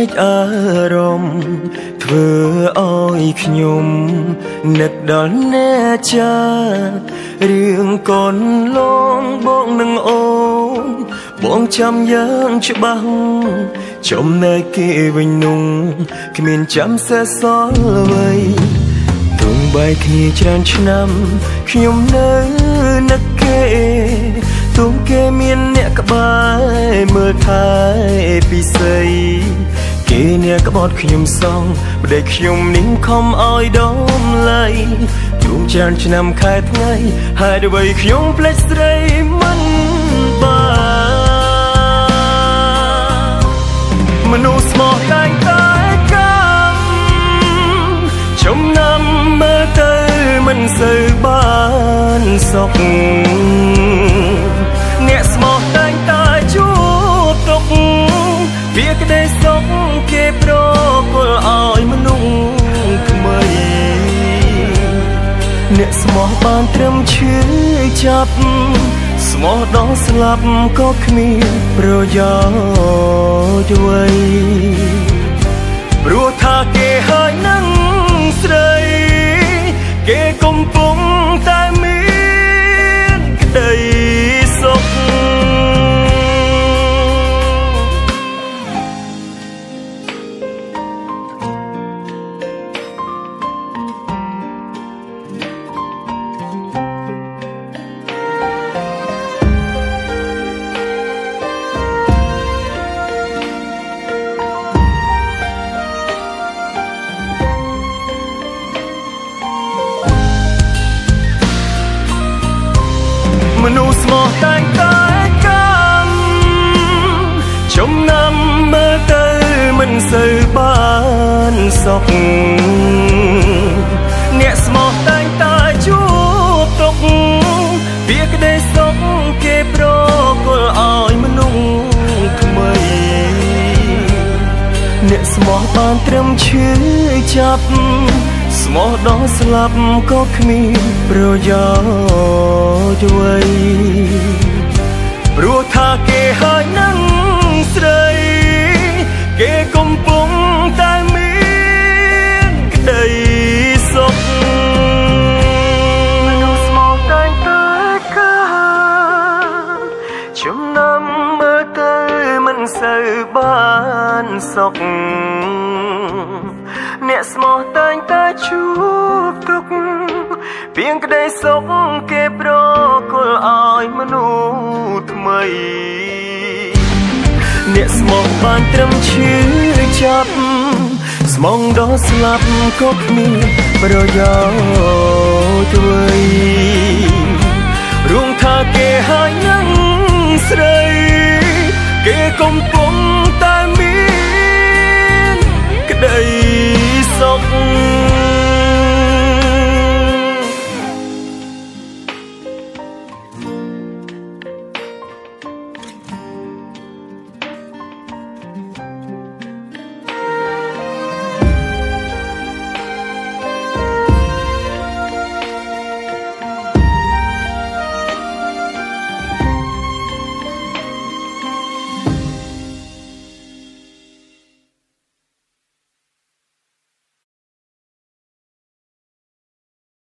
កអារម្មណ៍ធ្វើឲ្យខ្ញុំនឹកដល់អ្នកចារឿងកូនលងបងនឹងអូនបងចាំយ៉ាងច្បាស់ចំណែកគេវិញនោះគ្មានចាំសេះសល់អ្វីទងបែកគ្នាច្រើនឆ្នាំខ្ញុំនៅនឹកគេទងគេមានអ្នកក្បែរមើលថែពិសីគេអ្នកក្បត់ខ្ញុំសងប្តីខ្ញុំនឹងខំឲ្យដំឡៃជួងច្រើនឆ្នាំខែថ្ងៃហើយអ្វីខ្ញុំភ្លេចស្រីមិនបានមនុស្សស្មោះតែងតែកម្មចំណាំមើលទៅមិនសូវបានសុខអ្នកស្មោះតែងតែជួបទុកវាក្តីសុខគេប្រគល់ឲ្យមនុស្សថ្មីអ្នកស្មោះបានត្រឹមឈឺចាប់ស្មោះដល់ស្លាប់ក៏គ្មានប្រយោជន៍អ្វីព្រោះថាគេហើយនឹងស្រីគេកំពុងតែមានក្តីសុខមនុស្សស្មោះតែងតែកម្មចំណាំមើលទៅមិនសូវបានសុខអ្នកស្មោះតែងតែជួបទុកវាក្តីសុខគេប្រគល់ឲ្យមនុស្សថ្មីអ្នកស្មោះបានត្រឹមឈឺចាប់ស្មោះដល់ស្លាប់ក៏គ្មានប្រយោជន៍អ្វីព្រោះថាគេហើយនឹងស្រីគេកំពុងតែមានក្តីសុខមនុស្សស្មោះតែងតែកម្មចំណាំមើលទៅមិនសូវបានសុខអ្នកស្មោះតែងតែជួបទុកពីងក្តីសុខគេប្រគល់ឲ្យមនុស្សថ្មីអ្នកស្មោះបានត្រឹមឈឺចាប់ស្មងដល់ស្លាប់ក៏គ្មានប្រយោជន៍អ្វីរួមថាគេហើយនឹងស្រីគេកំពុង